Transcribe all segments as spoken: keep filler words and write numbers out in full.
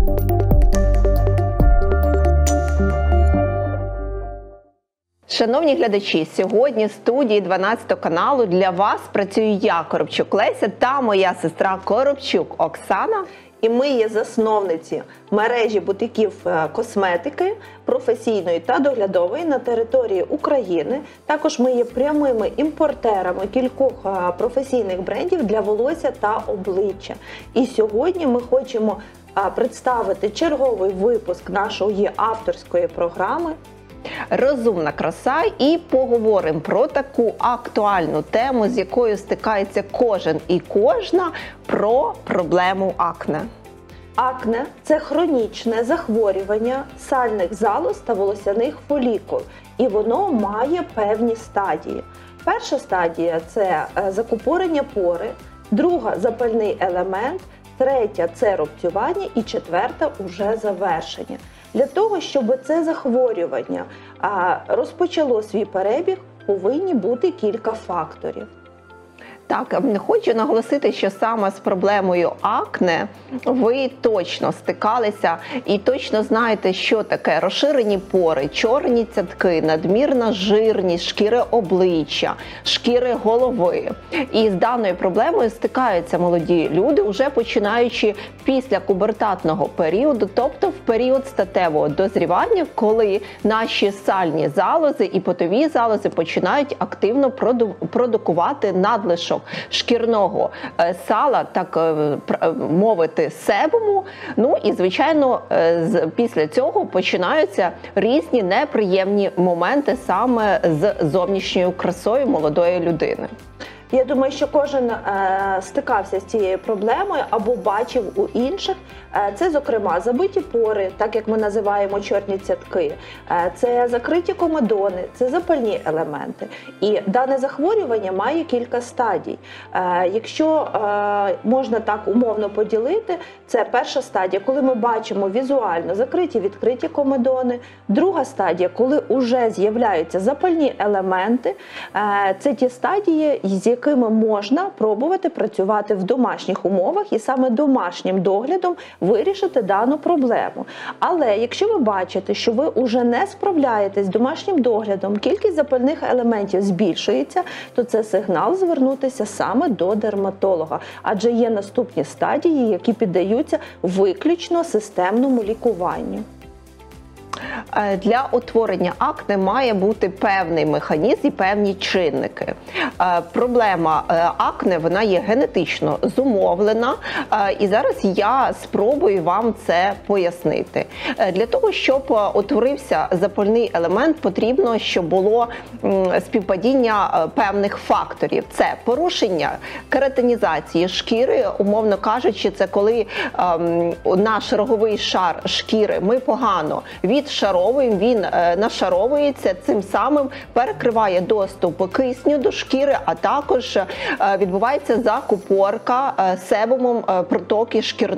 Шановні глядачі, сьогодні в студії дванадцятого каналу для вас працюю я, Коробчук Леся, та моя сестра Коробчук Оксана. І ми є засновниці мережі бутиків косметики професійної та доглядової на території України. Також ми є прямими імпортерами кількох професійних брендів для волосся та обличчя. І сьогодні ми хочемо представити черговий випуск нашої авторської програми «Розумна краса» і поговоримо про таку актуальну тему, з якою стикається кожен і кожна, про проблему акне. Акне – це хронічне захворювання сальних залоз та волосяних фолікул, і воно має певні стадії. Перша стадія – це закупорення пори, друга – запальний елемент, третя – це рубцювання і четверта – уже завершення. Для того, щоб це захворювання розпочало свій перебіг, повинні бути кілька факторів. Так, хочу наголосити, що саме з проблемою акне ви точно стикалися і точно знаєте, що таке розширені пори, чорні цятки, надмірна жирність, шкіри обличчя, шкіри голови. І з даною проблемою стикаються молоді люди, вже починаючи після пубертатного періоду, тобто в період статевого дозрівання, коли наші сальні залози і потові залози починають активно продукувати надлишок шкірного сала, так мовити, себуму. Ну і, звичайно, після цього починаються різні неприємні моменти саме з зовнішньою красою молодої людини. Я думаю, що кожен е, стикався з цією проблемою або бачив у інших. Е, це, зокрема, забиті пори, так як ми називаємо чорні цятки, е, це закриті комедони, це запальні елементи. І дане захворювання має кілька стадій. Е, якщо е, можна так умовно поділити, це перша стадія, коли ми бачимо візуально закриті, відкриті комедони. Друга стадія, коли вже з'являються запальні елементи, е, це ті стадії, з якими можна пробувати працювати в домашніх умовах і саме домашнім доглядом вирішити дану проблему. Але якщо ви бачите, що ви вже не справляєтесь з домашнім доглядом, кількість запальних елементів збільшується, то це сигнал звернутися саме до дерматолога. Адже є наступні стадії, які піддаються виключно системному лікуванню. Для утворення акне має бути певний механізм і певні чинники. Проблема акне, вона є генетично зумовлена, і зараз я спробую вам це пояснити. Для того, щоб утворився запальний елемент, потрібно, щоб було співпадіння певних факторів. Це порушення кератинізації шкіри, умовно кажучи, це коли наш роговий шар шкіри ми погано відшаровуємо, він нашаровується, цим самим перекриває доступ кисню до шкіри, а також відбувається закупорка себумом протоки шкір...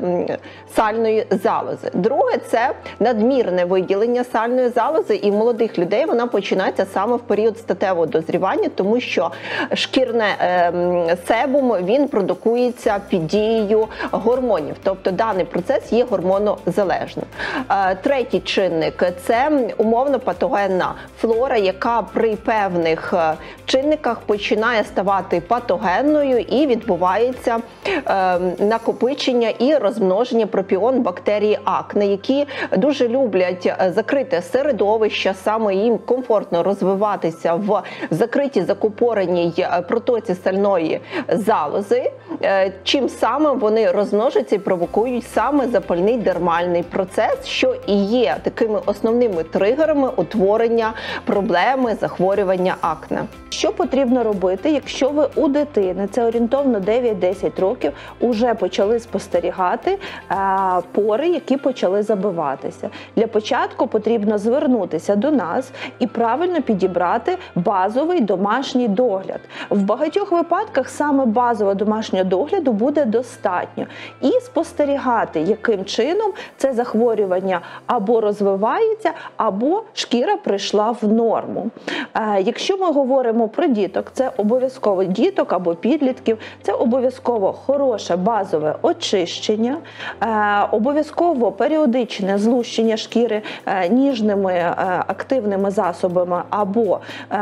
сальної залози. Друге – це надмірне виділення сальної залози, і в молодих людей вона починається саме в період статевого дозрівання, тому що шкірне себум, він продукується під дією гормонів, тобто даний процес є гормонозалежним. Третій чинник – це умовно патогенна флора, яка при певних чинниках починає ставати патогенною і відбувається е, накопичення і розмноження пропіон бактерії акне, які дуже люблять закрите середовище, саме їм комфортно розвиватися в закритій закупореній протоці сальної залози, е, чим самим вони розмножаться і провокують саме запальний дермальний процес, що і є такими основними тригерами утворення проблеми захворювання акне. Що потрібно робити, якщо ви у дитини, це орієнтовно дев'ять-десять років, вже почали спостерігати е, пори, які почали забиватися? Для початку потрібно звернутися до нас і правильно підібрати базовий домашній догляд. В багатьох випадках саме базового домашнього догляду буде достатньо. І спостерігати, яким чином це захворювання або розвивається, знімається, або шкіра прийшла в норму. Якщо ми говоримо про діток, це обов'язково діток або підлітків, це обов'язково хороше базове очищення, обов'язково періодичне злущення шкіри ніжними активними засобами або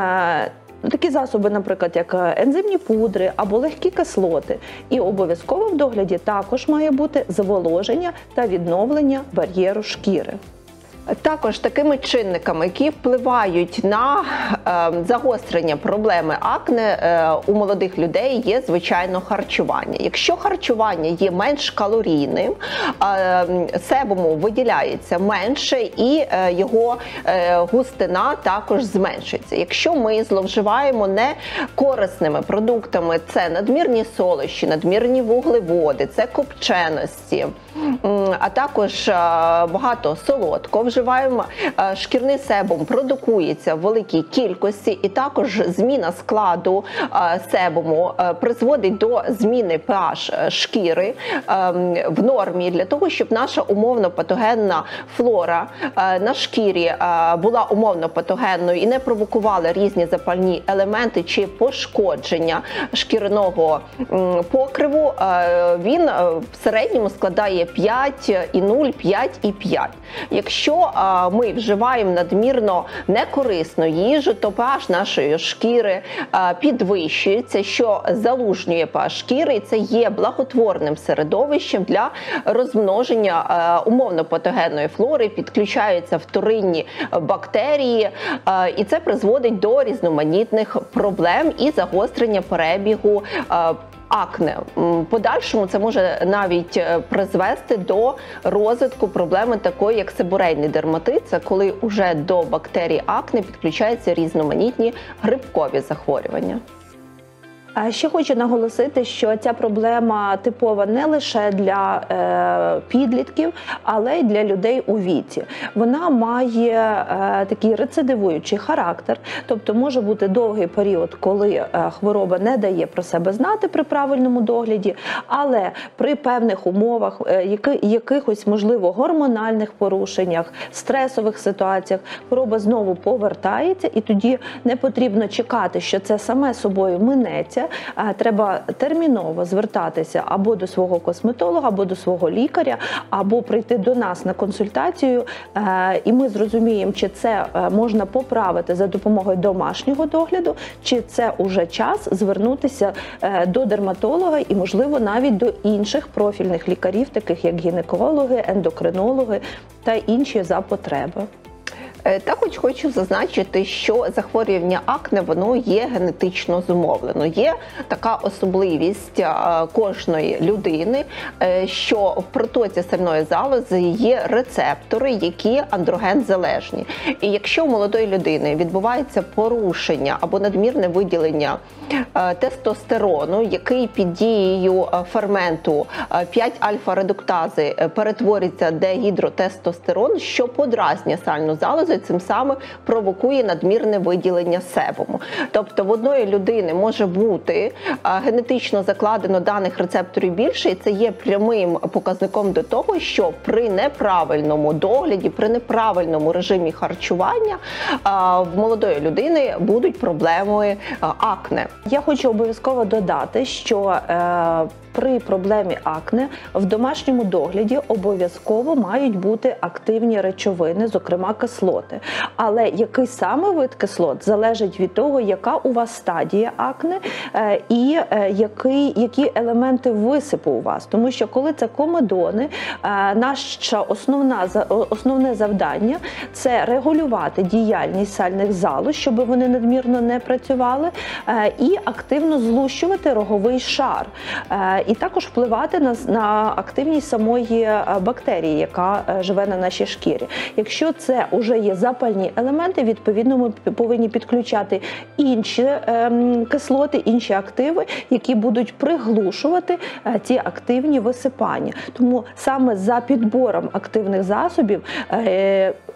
такі засоби, наприклад, як ензимні пудри або легкі кислоти. І обов'язково в догляді також має бути зволоження та відновлення бар'єру шкіри. Також такими чинниками, які впливають на е, загострення проблеми акне е, у молодих людей, є, звичайно, харчування. Якщо харчування є менш калорійним, е, себуму виділяється менше і е, його е, густина також зменшується. Якщо ми зловживаємо некорисними продуктами, це надмірні солощі, надмірні вуглеводи, це копченості, а також е, багато солодкого вживаємо, шкірний себум продукується в великій кількості, і також зміна складу себуму призводить до зміни pH шкіри в нормі, для того, щоб наша умовно патогенна флора на шкірі була умовно патогенною і не провокувала різні запальні елементи чи пошкодження шкіряного покриву. Він в середньому складає п'ять і нуль, п'ять і п'ять. Якщо ми вживаємо надмірно некорисну їжу, то pH нашої шкіри підвищується, що залужнює pH шкіри, і це є благотворним середовищем для розмноження умовно патогенної флори, підключаються вторинні бактерії, і це призводить до різноманітних проблем і загострення перебігу акне. В подальшому це може навіть призвести до розвитку проблеми такої, як себорейний дерматит. Це коли вже до бактерій акне підключаються різноманітні грибкові захворювання. Ще хочу наголосити, що ця проблема типова не лише для е, підлітків, але й для людей у віці. Вона має е, такий рецидивуючий характер, тобто може бути довгий період, коли е, хвороба не дає про себе знати при правильному догляді, але при певних умовах, е, які, якихось, можливо, гормональних порушеннях, стресових ситуаціях, хвороба знову повертається, і тоді не потрібно чекати, що це саме собою минеться. Треба терміново звертатися або до свого косметолога, або до свого лікаря, або прийти до нас на консультацію, і ми зрозуміємо, чи це можна поправити за допомогою домашнього догляду, чи це уже час звернутися до дерматолога і, можливо, навіть до інших профільних лікарів, таких як гінекологи, ендокринологи та інші за потреби. Також хочу зазначити, що захворювання акне, воно є генетично зумовлено. Є така особливість кожної людини, що в протоці сальної залози є рецептори, які андроген-залежні. І якщо у молодої людини відбувається порушення або надмірне виділення тестостерону, який під дією ферменту п'ять альфа-редуктази перетворюється в дегідротестостерон, що подразнює сальну залозу, цим самим провокує надмірне виділення себуму. Тобто в одної людини може бути генетично закладено даних рецепторів більше, і це є прямим показником до того, що при неправильному догляді, при неправильному режимі харчування в молодої людини будуть проблеми акне. Я хочу обов'язково додати, що е при проблемі акне в домашньому догляді обов'язково мають бути активні речовини, зокрема кислоти. Але який саме вид кислот залежить від того, яка у вас стадія акне і які, які елементи висипу у вас. Тому що коли це комедони, наше основна, основне завдання – це регулювати діяльність сальних залоз, щоб вони надмірно не працювали, і активно злущувати роговий шар. І також впливати на, на активність самої бактерії, яка живе на нашій шкірі. Якщо це вже є запальні елементи, відповідно ми повинні підключати інші ем, кислоти, інші активи, які будуть приглушувати е, ці активні висипання. Тому саме за підбором активних засобів е,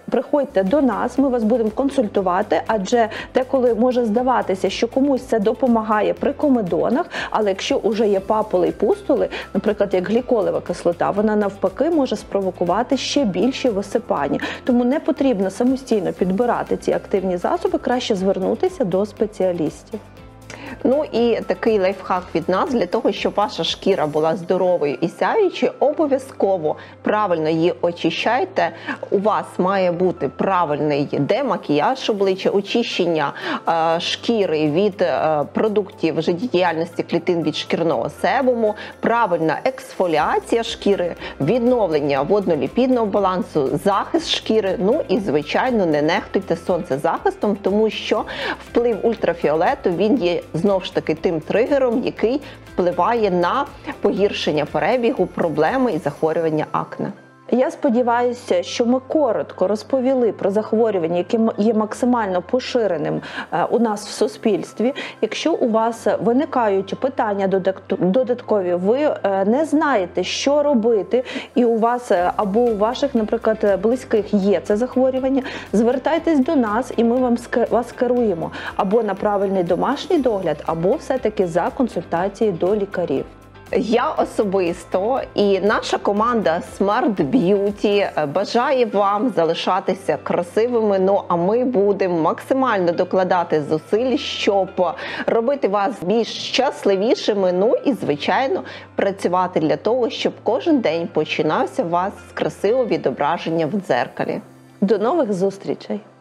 приходьте до нас, ми вас будемо консультувати, адже деколи може здаватися, що комусь це допомагає при комедонах, але якщо вже є папули і пустули, наприклад, як гліколева кислота, вона навпаки може спровокувати ще більші висипання. Тому не потрібно самостійно підбирати ці активні засоби, краще звернутися до спеціалістів. Ну і такий лайфхак від нас: для того, щоб ваша шкіра була здоровою і сяючою, обов'язково правильно її очищайте. У вас має бути правильний демакіяж обличчя, очищення е, шкіри від е, продуктів життєдіяльності клітин від шкірного себуму, правильна ексфоліація шкіри, відновлення водно-ліпідного балансу, захист шкіри. Ну і, звичайно, не нехтуйте сонцезахистом, тому що вплив ультрафіолету, він є знову ж таки тим тригером, який впливає на погіршення перебігу проблеми і захворювання акне. Я сподіваюся, що ми коротко розповіли про захворювання, яке є максимально поширеним у нас в суспільстві. Якщо у вас виникають питання додаткові, ви не знаєте, що робити, і у вас або у ваших, наприклад, близьких є це захворювання, звертайтесь до нас, і ми вам вас керуємо або на правильний домашній догляд, або все-таки за консультації до лікарів. Я особисто і наша команда Smart Beauty бажає вам залишатися красивими, ну а ми будемо максимально докладати зусиль, щоб робити вас більш щасливішими, ну і, звичайно, працювати для того, щоб кожен день починався у вас з красивого відображення в дзеркалі. До нових зустрічей!